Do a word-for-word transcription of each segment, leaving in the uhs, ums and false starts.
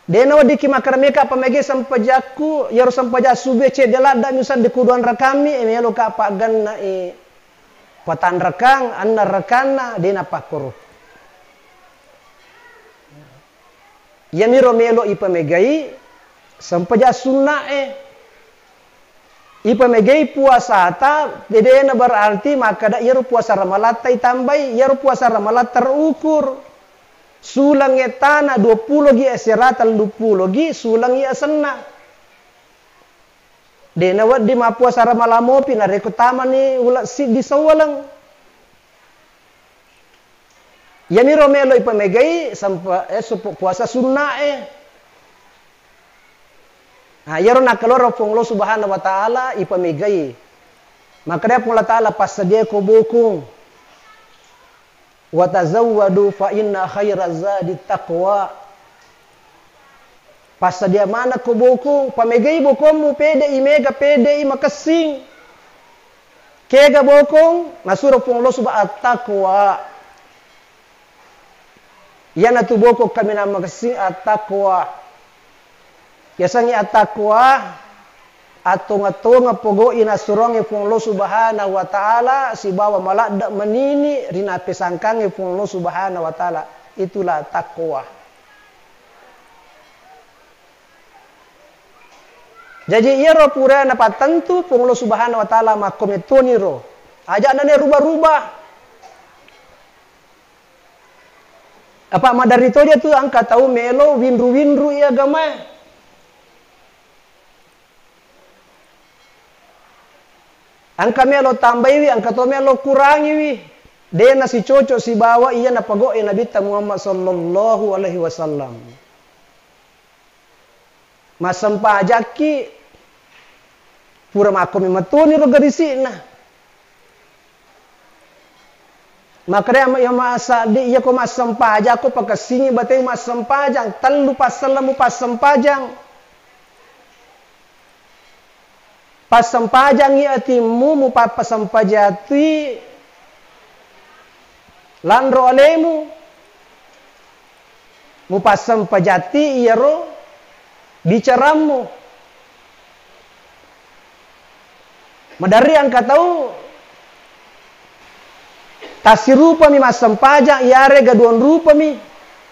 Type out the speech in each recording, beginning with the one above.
Dena wadi ki makrameka pamege sampajaku yaro sampaja sube ce delada misan di kuduan rakami emelo ka paganna e patan rakang anna rakana dena pakoro. Yamiro melo ipamegai sampaja sunna e ipamegai puasa ta dedena berarti maka da yaro puasa ramalat tambai yaro puasa ramalat terukur. Sulang etana dua puluh gi eseratal dua puluh gi sulang ya senna. Dena wad di mapua sara malamo pina rekutama ni ula si di sawalang. Yami romelo ipamegai sampa eh puasa sunna eh. Nah, yaro nakaloro ponglo subhanahu wa ta'ala ipamegai. Maka dia pula ta'ala pasadia ko bukung. Wa tazawwadu fa inna khairaz zadi taqwa. Pasa dia mana ko boko pamegay bokom mo pede imega pede makasing. Kega bokong nasuro pong lo suba at-taqwa. Yan atu boko kami na makasing at-taqwa. Yasangi at-taqwa atung-atung pogo ina surong pong lo subhanahu wa ta'ala si bawa malada menini rina pesangkang pong lo subhanahu wa ta'ala itulah takwa. Jadi ia ro pura na patentu pong lo subhanahu wa ta'ala makometoni ro aja nane rubah-rubah apa madarito dia tu angka tahu melo winru-winru ia agama. Angka melo tambahi wi, angka to melo kurangi wi. Dena si cocok si bawa iya na pago Nabi Muhammad sallallahu alaihi wasallam. Masampa ajaki pura makomi matuni ro garisina. Makanya yang masa di iya ko masampa ajako pakasini batay masampajang talu pasalamu pasampajang. Pasampajang atimu mu pasampajati landro alemu mu pasampajati iyaro bicaramu madari ang katau tasirupa mi masampajang iare gaduan rupa mi.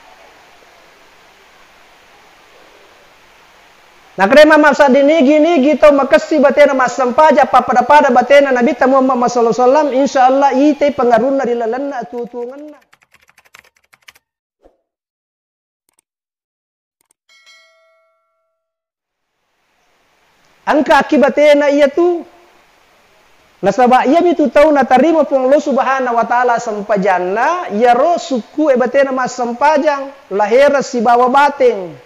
Nah krema masa dini gini gitu makasih batena masampaja papada-pada batena Nabi Muhammad sallallahu alaihi wasallam insyaallah ite pengaruhna dilalanna tutunganna. Angka akibatena iya tu nasaba iya mitu tau na tarima pong lo subhanahu wa ta'ala sampajanna ya ro suku e batena masampajang lahira si bawa bateng.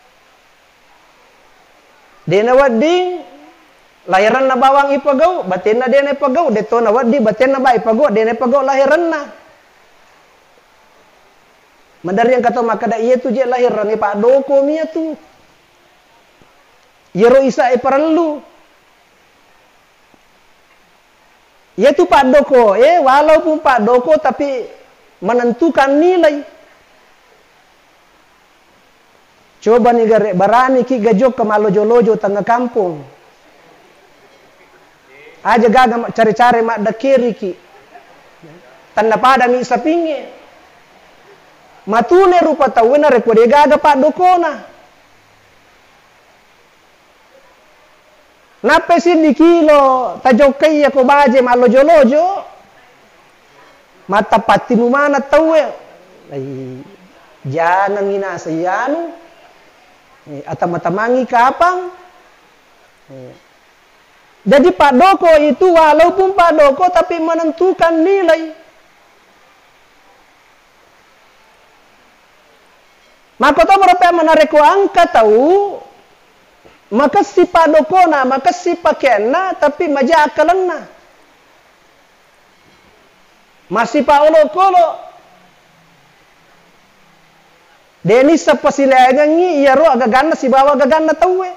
Dena wadi lahiran na bawang ipagaw batin na dena ipagaw deto na wadi batin na ba ipagaw dena ipagaw lahiran na madari yang kata makada iya tu je lahiran ni pak doko miya tu yero isa e perlu iya tu pak doko eh walaupun pak doko tapi menentukan nilai. Coba nih gare barani ki gajok ke malojo-lojo tengah kampung. Aja gaga cari-cari mak dakiri ki. Tanda pada mi sapinge. Matune rupa tawena repo de gaga pak dokona. Nape sih di kilo tajokai ya ko baje malojo-lojo. Mata patimu mana tawe. Ai jangan ngina sayanu. Atau matamangi kapang. Jadi Pak Doko itu walaupun Pak Doko tapi menentukan nilai. Maka to berapa menarik angka tahu. Maka si Pak Doko na, maka si pakena tapi maja akalanna. Masih Pak Olo-kolo. Deni sa pasilagan ngi iyaro agagana si bawa agagana tawe.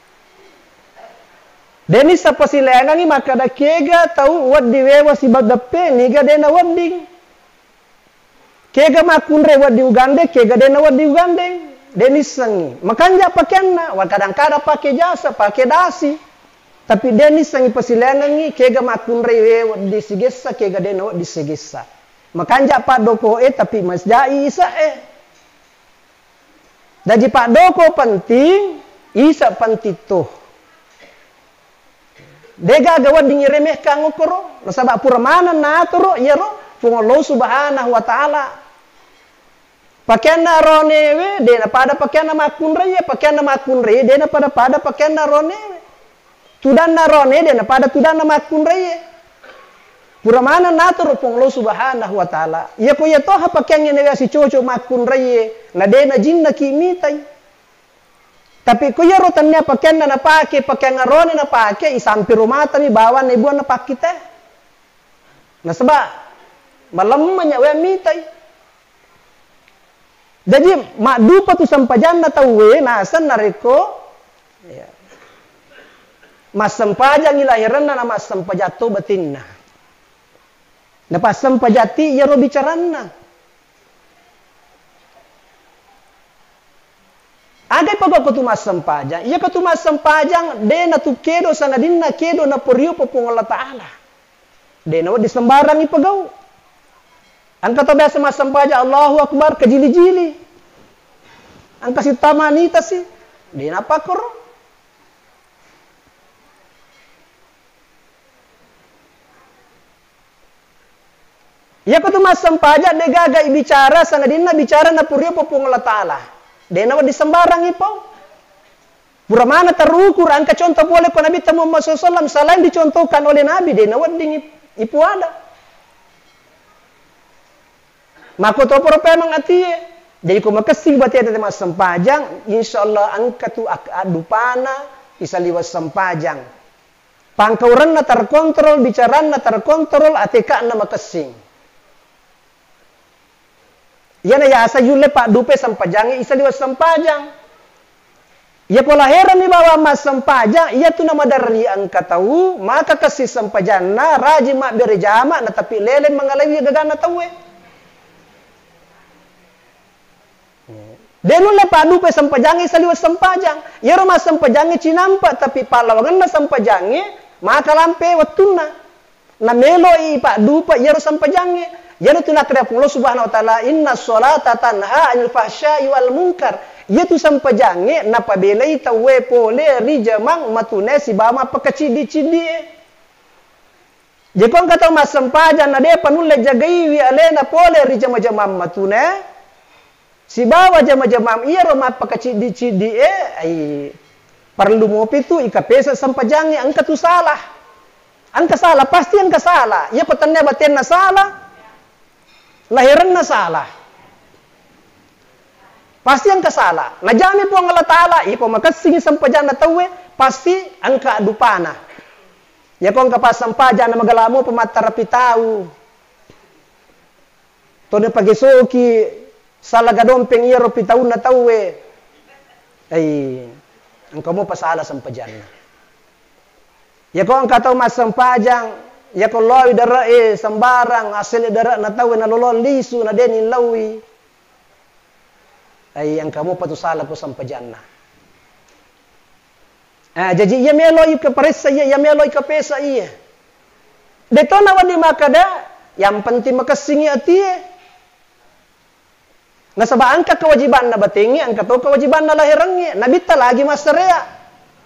Deni sa pasilagan ngi makada kega tau wad diwewa si badape niga dena wading. Kega makunre wad di Uganda kega dena wad di Uganda. Denis sangi. Makanya pakaianna, wa kadang-kadang pakai jasa, pakai dasi. Tapi Denis sangi pasilangangi kega makun rewe di sigesa kega dena di sigesa. Makanya Pak Doko eh tapi Mas Jai isa eh. Jadi Pak Doko penting, isa penting tuh. Dega gawa dingiremeh kang ukoro, nasaba pura mana naturo ya ro, fung Allah subhanahu wa ta'ala. Pakaian na ronewe, dena pada pakaian na makun reye, pakaian na makun reye, dena pada pada pakaian na ronewe. Tudan na rone, dena pada tudan na makun reye. Pura mana naturo fung Allah subhanahu wa ta'ala. Ya ko ya toha pakaian na si coco makun reye, na dena jinna kimitai. Tapi ko ya rotannya pakaian na napake, pakaian na rone na pake, isampi rumah tani bawa na ibuan na pakite. Nasaba, malam manyawe mitai. Jadi mak dupa tu sampajan na tawe nasan nareko ya. Mas sampajan ilahiran na mas sampajato batinna. Na pas sampajati ya ro bicaranna. Agay pag ako tumas sampajang, iya ka tumas sampajang de na tu kedo sana din na kedo na puriyo po pong Allah Ta'ala. De na di sembarang ipagaw. Ang katabi sa mas sampajang, Allahu Akbar, kajili-jili. Ang kasi tamanita si, di na pakoro. Iya ka tumas sampajang, de gaga ibicara sana din na bicara na puriyo po pong Allah Ta'ala. Dena di sembarang ipaw. Pura mana terukur angka contoh boleh ko Nabi Muhammad sallallahu alaihi wasallam selain dicontohkan oleh Nabi dena wading ipu ada. Maka to pura pemang atie. Jadi ko makasing bati ada mas sampajang insyaallah angka tu adupana isa liwas sampajang. Pangkauran na terkontrol, bicaran na terkontrol, atika na makasing. Yan ya asa yule Pak Dupe sampajang isa liwas sampajang. Ya pola heran ni bawa mas sampajang, iya tu nama dari angka tahu, maka kasih sampajang na raji mak berjama na tapi lele mengalawi gagana tahu. Denu le Pak Dupe sampajang isa liwas sampajang. Ya rumah sampajang cinampa tapi palawangan na sampajang maka lampe watuna. Na melo i Pak Dupe ya sampajang. Jadi tu nak terapung Allah subhanahu wa ta'ala inna sholata tanha anil fahsya'i wal munkar. Ia tu sampajange napa belai tawe pole rijamang matune si bama pakacidi-cidi. Jadi kau kata mas sampajan na de panulle jagai wi alena pole rijamang matune. Si bawa jama-jamam iya roma pakacidi-cidi eh ai perlu mopi tu ikapesa sampajange angka tu salah. Angka salah pasti angka salah. Ia petannya baten na salah. Lahiran na salah. Pasti ang kasala. Najami po ang Allah Ta'ala. Iko makasing sampajan na tawe. Pasti ang kaadupana. Yako ang kapasampajan na magalamo pamatarapi tao. Tono pagisuki. Salagadompeng iro pitaw na tawe. Ay, ang kamo pasala sampajan na. Yako ang kataw masampajan. Ya kalau dara eh sembarang asal dara na tahu na lolon lisu na deni lawi. Ay yang kamu patu salah ko sampajanna. Ah jadi ya melo ika paresa ya ya melo ika pesa iya. Deto na wadi makada yang penting makasingi ati. Nasaba angka kewajiban na batingi angka to kewajiban na lahirangi nabita lagi masarea.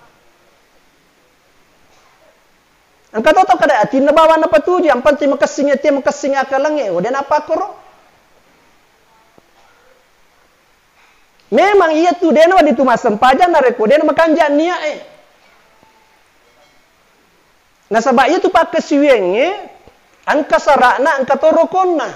Ang katoto kada atin na bawa na patuji ang panti makasing ati makasing akalangi o den apa koro. Memang iya tu den wa ditu masampajan na reko den makanjan niya eh. Nasaba iya tu pakasiwenge ang kasarana ang katorokonna.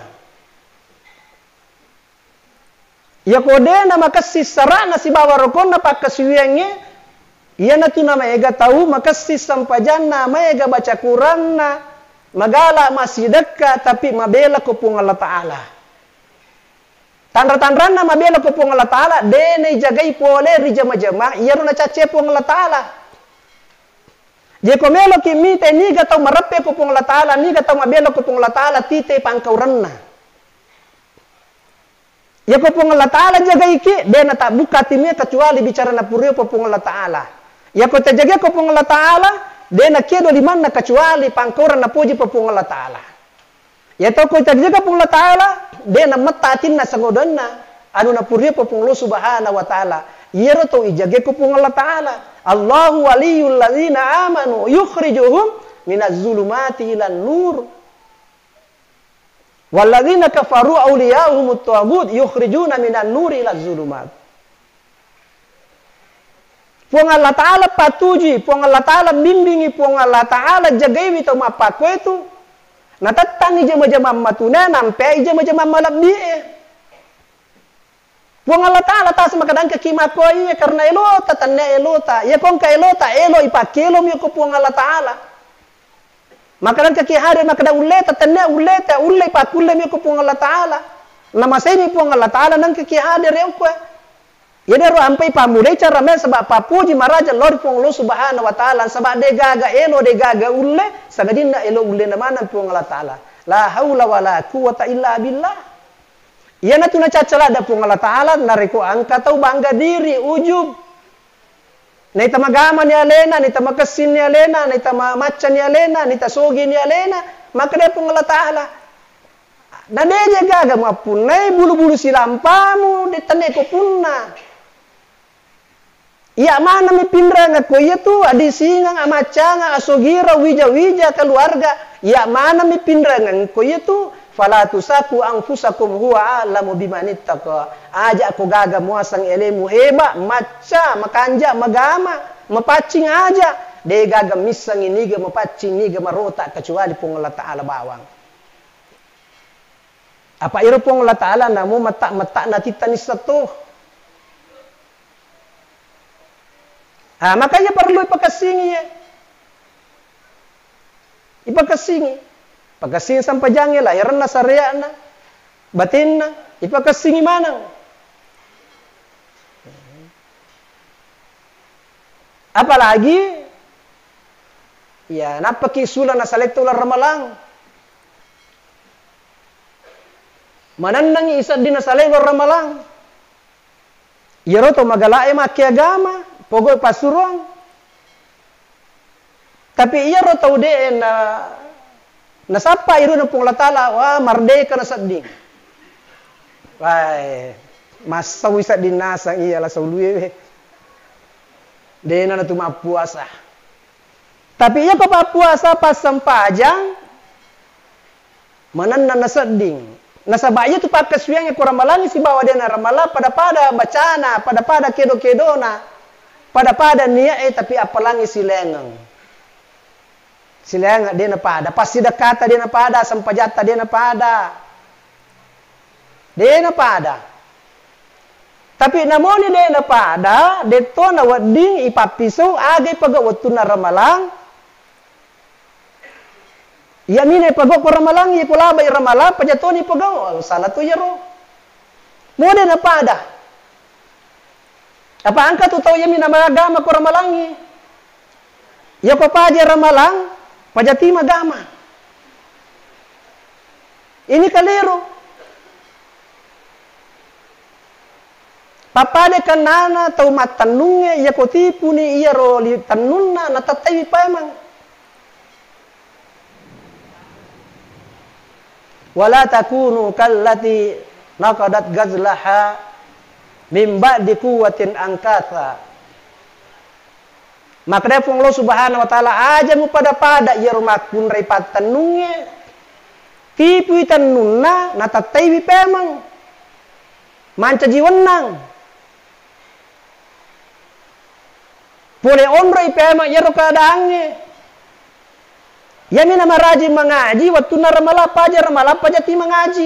Ya kode na makasi sarana si bawa rokonna pakasiwenge. Iya na tu na maega tahu makasih sampajan na maega baca Quran na magala masih dekat tapi mabela kupung Allah Ta'ala. Tandra-tandra na mabela kupung Allah Ta'ala dene jagai pole rijama-jama iya na cace pung Allah Ta'ala. Je komelo kimite ni gatau marape kupung Allah Ta'ala ni gatau mabela kupung Allah Ta'ala tite pangkauran na. Ya ko pong Allah Ta'ala jaga iki, dia na tak buka timnya kecuali bicara na purio po pong Allah Ta'ala. Ya ko jaga ko pong Allah Ta'ala, dia na kedo liman na kecuali pangkoran na puji po pong Allah Ta'ala. Ya to ko jaga pong Allah Ta'ala, dia na matatin na sangodan na, anu na purio po pong Allah Subhanahu wa Ta'ala. Yero to ijage ko pong Allah Ta'ala. Allahu waliyul ladzina amanu yukhrijuhum minaz zulumati ilan nur. Walladzina kafaru awliya'uhumut taghut yukhrijuna minan nuri ilaz zulumat. Puang Allah Ta'ala patuji, puang Allah Ta'ala bimbingi, puang Allah Ta'ala jagai wito mapako itu. Natatani jama-jama matuna nampai jama-jama malabie. Puang Allah Ta'ala tas makadang kekima koi karena elota tanne elota. Ya kong ka elota elo ipakelo mi ko puang Allah Ta'ala. Makanan kaki hari makada uleta tanya uleta ulai pakule mi ko pung Allah Ta'ala. Nama saya ni pung Allah Ta'ala nang kaki hari reu ko. Ya dero ampai pamure cara men sebab papuji maraja Lord pung Allah Subhanahu wa Ta'ala sebab de gaga elo de gaga ulle sagadina elo ulle na mana pung Allah Ta'ala. La haula wala quwata illa billah. Ya na tuna cacala da pung Allah Ta'ala nareko angka tau bangga diri ujub. Na ita magama ni alena, na ita makasin ni alena, na ita macha ni alena, na ita sogi ni alena, maka dia pun Allah Ta'ala. Na deje gaga mapunai bulu-bulu silampamu, ditane ko punna. Iya mana mi pindra nga ko itu adi singang amacanga asogira wija-wija keluarga. Iya mana mi pindra nga ko itu fala tusaku anfusakum huwa a'lamu bimanittaqa. Aja aku gaga muasang elemu heba maca makanja magama mapacing aja de gaga misang iniga mapacing niga marota kecuali pung Allah Ta'ala bawang. Apa iro pung Allah Ta'ala namu mata-mata na titani satu. Ah makanya perlu ipakasingi ya. Ipakasingi. Pagkasing sampajangi lahiran na sarya na, batin na, ipakasingi manang. Apalagi, ya napakisulan na salektular ramalang. Manandang isa din na salektular ramalang. Yaro to magalae makiagama, pogoy pasurong. Tapi iya ro tau de na nasapa iru na pung latala wa mardeka na sading. Wai mas sawisa dinasang iya la sauluye. Dena na tuma puasa. Tapi iya pa puasa pas sampajang manan na sading. Nasabaya tu pakaswiyang ko ramalan si bawa dia na ramala pada-pada bacana, pada-pada kedo-kedona. Pada-pada niya eh tapi apalangi silengang. Silengang dia na pada, pasti dekata dia na pada, sampajata dia na pada. Dia na pada. Tapi namoni dia na pada, deto na wading ipapiso agay pagawat na ramalang. Yamine pagok ko ramalang, ipulabay ramalang, pajatoni pagaw. Salah to yaro. Mo dia na pada. Apa angka tu tahu yamin na magama ko ramalangi. Ya papaja ramalang, pajati magama. Ini kalero. Papade kanana tau matanunge ya kotipu ni iya ro li tanunna natatay pa emang. Wala takunu kallati naqadat gazlaha min ba'di quwwatin angkatha. Maka dia pun Allah Subhanahu wa Ta'ala aja mu pada-pada ya rumah kun repat tanunge tipu tanunna natatay pemang manca jiwenang pole onroi pemang ya ro kadange yami nama raji mengaji waktu na ramala paja ramala pajati mengaji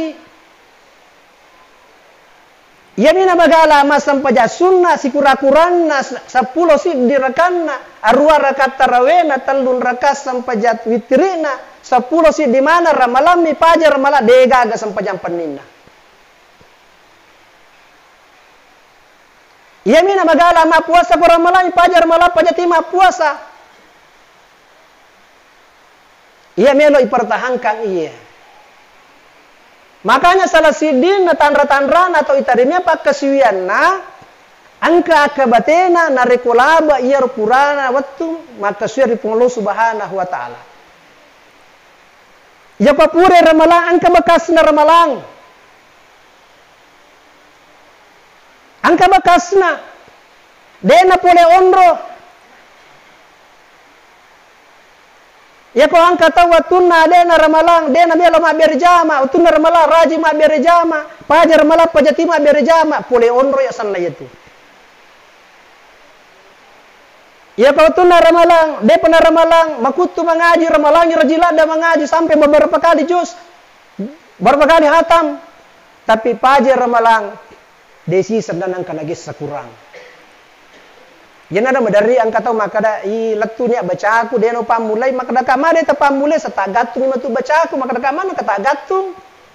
yami nama gala masam paja sunnah sikura-kuranna sepuluh si dirakanna arua rakat tarawena talun rakas sampajat witrina sepuluh si di mana ramalam mi paja ramala dega ga sampajam penina yami nama gala ma puasa ko ramala mi paja ramala pajati ma puasa iya melo ipertahankan iya Makanya salah sidin na tandra-tandra na atau itarimnya pak kesuian na angka akabatena na rekolaba iya purana waktu maka suya di Allah subhanahu wa ta'ala. Ya papure ramalang angka bekas na ramalang. Angka bekas na dena pole ondro. Ya ko angka tawa tunna dena ramalang dena belo ma berjama tunna ramalang raji ma berjama pajar malah pajati ma berjama pole ondro ya sanna itu. Ya ko tunna ramalang de pena ramalang makutu mengaji ramalang rajilada mengaji sampai beberapa kali juz beberapa kali hatam tapi pajar ramalang desi sedang angka lagi sekurang. Yana ada medari angka tahu maka da i letunya baca aku dia no pamulai maka da kamade ta pamulai seta gatung matu baca aku maka da kamana kata gatung.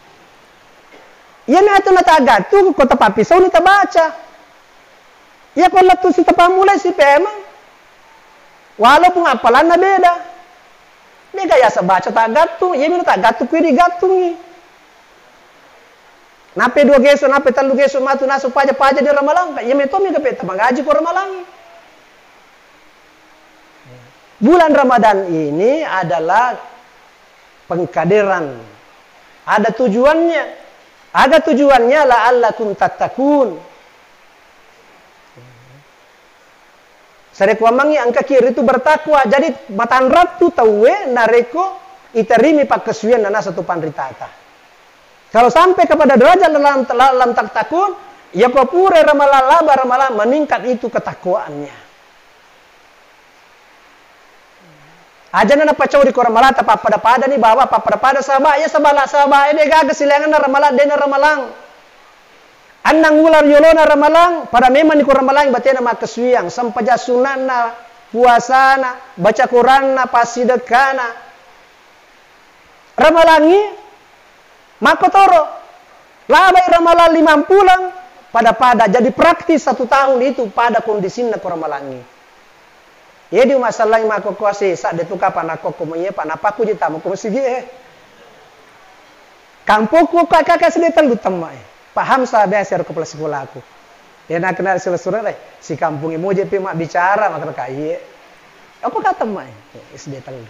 Yana atu na ta gatung ko ta papisau ni ta baca. Ya ko letu si ta pamulai si pemang. Walaupun apalan na beda. Dia gaya sa baca ta gatung, ya mina ta gatung kuwi di gatungi. Nape dua geso, nape talu geso matu nasu paja-paja di ramalang, ya mina to mi ka peta mangaji ko ramalang. Bulan Ramadan ini adalah pengkaderan. Ada tujuannya. Ada tujuannya la'allakum tattaqun. Sareko amangi angka kiri itu bertakwa. Jadi matan ratu tawe nareko iterimi pak kesuian nana satu pandritata. Kalau sampai kepada derajat dalam dalam taktakun, ya kopure ramalala baramala meningkat itu ketakwaannya. Aja na napacau di koramala tapa pada pada ni bawa apa pada pada sabah ya sabala sabah ini gagas silangan na ramalan dena ramalang. Annang ular yolona ramalang pada memang di koramalang batena mak kesuiang sampaja sunana puasana baca Quran na pasidekana ramalangi makotoro labai ramalan limam pulang pada pada jadi praktis satu tahun itu pada kondisinya koramalangi. Yedi masalah yang mako kuasi saat itu kapan aku komunya pak napaku di tamu komisi eh kampungku kakak kakak sedih telu temai paham sahaja biasa kepala sekolah aku dia nak kenal selesai si kampung imo jepi mak bicara mak terkai apa kata mai sedih telu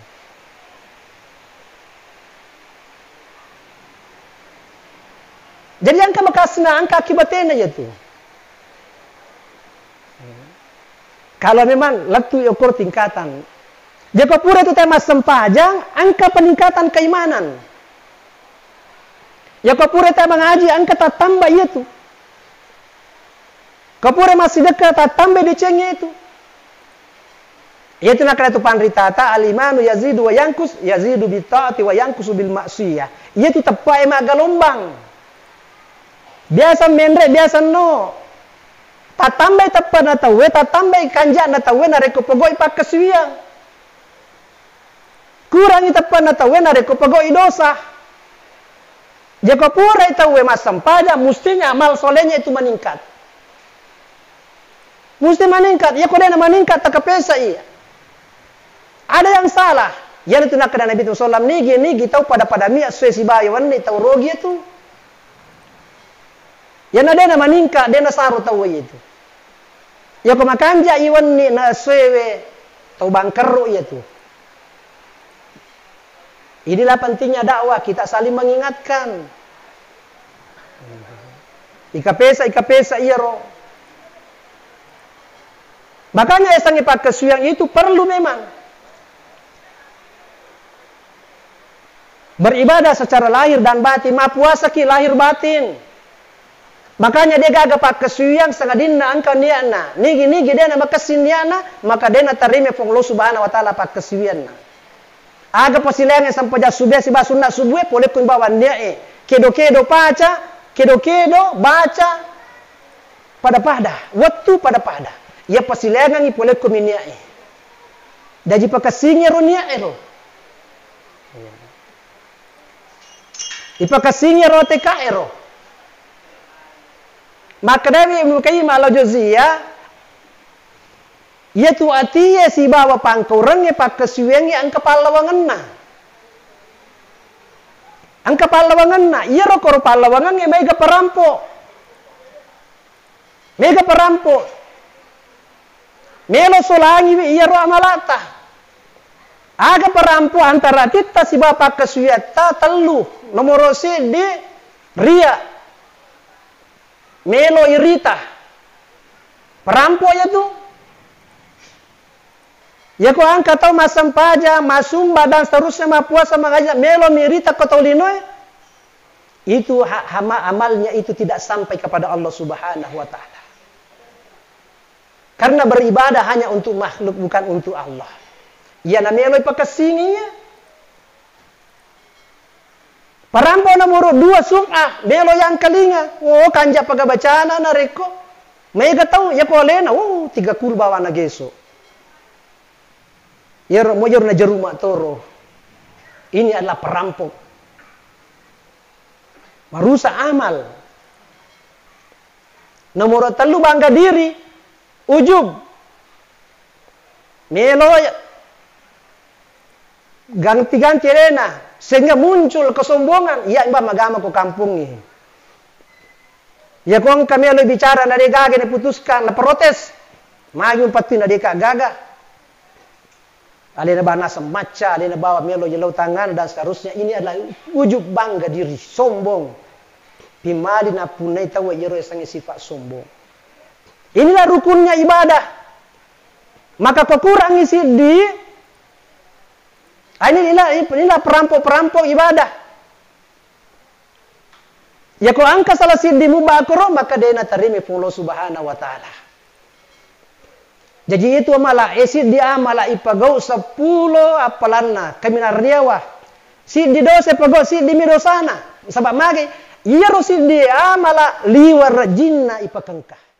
jadi angka bekasna angka akibatnya itu. Kalau memang letu ukur tingkatan. Jika pura itu tema sempajang, angka peningkatan keimanan. Jika pura itu mengaji, angka tak tambah itu. Kapura masih dekat, tak tambah di cengnya itu. Itu nak itu pandritata al-imanu yazidu wa yankus, yazidu bi ta'ati wa yankusu bil maksiyah. Itu tepai mak galombang. Biasa mendrek, biasa no. Tatambay tapan na tawe, tatambay kanja na tawe na reko pagoi pa kasuya. Kurang itapan na tawe na reko pagoi dosa. Jika pura itawe masampaja, mestinya amal solehnya itu meningkat. Mesti meningkat. Ya kode na meningkat tak kepesa iya. Ada yang salah. Yang itu nak kena Nabi sallallahu alaihi wasallam nigi nigi tahu pada pada mia suesi bayawan ni tahu rogi itu. Yang ada na meningkat, dia na saru tahu itu. Ya kemakanja iwan ni na sewe tahu bangkeru itu. Inilah pentingnya dakwah, kita saling mengingatkan. Ika pesa, ika pesa iya roh. Makanya esang ipak kesuyang itu perlu memang. Beribadah secara lahir dan batin, ma puasa ki lahir batin. Makanya dia gaga pak kesuyang sangadina angka niana. Nigi nigi dia nama kesiniana, maka dia na tarime fong lo subhanahu wa ta'ala pak kesuyang. Aga pasilengan sampai jasubia si basunna subue pole kun bawan dia eh. Kedo kedo paca, kedo kedo baca pada pada, waktu pada pada. Ya pasilengan ni pole kun minia eh. Daji pakasingnya ronia ero. Ipakasingnya rote ka ero. Maka dari Ibnu Qayyim al-Jauziyah yaitu artinya si bawa pangkurangnya pak kesuwengi ang kepala wangenna. Angka palawangan na, iya ro koro palawangan nge mega perampok. Mega perampok. Melo solangi iya ro amalata. Aga perampok antara tita si bapak kesuyata telu. Nomor si di ria. Melo irita. Perampok ya tuh. Ya ko angka tau masam paja, masumba dan seterusnya mapuasa mengajak melo mirita kotolinoy. Itu hama amalnya itu tidak sampai kepada Allah Subhanahu wa taala. Karena beribadah hanya untuk makhluk bukan untuk Allah. Ya na melo ipakasinginya. Parampo nomor dua sum'ah, melo yang kalinga. Oh kanja pagabacana na reko. Mega tau ya ko lena, oh tiga kurba wana geso. Ya mo yor na jeruma toro. Ini adalah perampok. Merusak amal. Nomor telu bangga diri. Ujub. Melo ganti-ganti rena. Sehingga muncul kesombongan. Ya mbak magama ko kampung ini. Ya kung kami lo bicara na dega gini putuskan na protes. Magi umpati na deka gaga. Ada yang bawa nasa maca, ada yang bawa melo jelau tangan dan seterusnya. Ini adalah ujub bangga diri, sombong. Pimali na punai tahu jero sangi sifat sombong. Inilah rukunnya ibadah. Maka kekurangi sidi. Inilah inilah perampok-perampok ibadah. Ya ko angka salah sidi mubakro maka dia na tarimi pun Allah Subhanahu wa taala. Jadi itu malah esid dia malah ipagau sepuluh apalanna kami narniawa. Si di dosa pagau si di midosana. Sebab magi iya ro si dia malah liwar jinna ipakengkah.